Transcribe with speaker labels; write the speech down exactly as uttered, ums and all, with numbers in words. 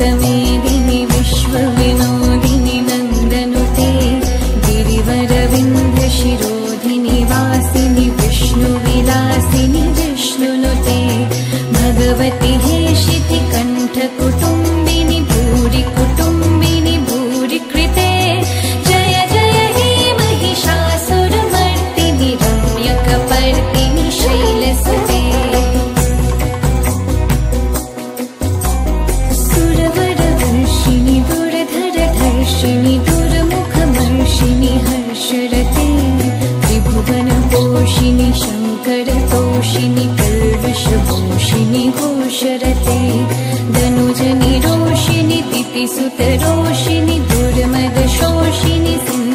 Speaker 1: भक्तमेदिनि विश्वविनोदिनि नन्दनुते गिरिवरविन्ध्यशिरोधिनि वासिनि विष्णुविलासिनि विष्णुनुते भगवति हेशिति कण्ठकुटुम्बिनि भूरि कुटुम्बिनि भूरि कृते जय जय हे महिषासुरमर्दिनि रम्यकपर्दिनि शैलसुते सुरवरवर्षिणि दुर्धरधर्षिणि दुर्मुखमर्षिणि हर्षरते त्रिभुवनपोषिणि शङ्करतोषिणि कल्वषभूषिणि घोषरते धनुजनि रोषिणि दितिसुतरोषिणि दुर्मदशोषिणि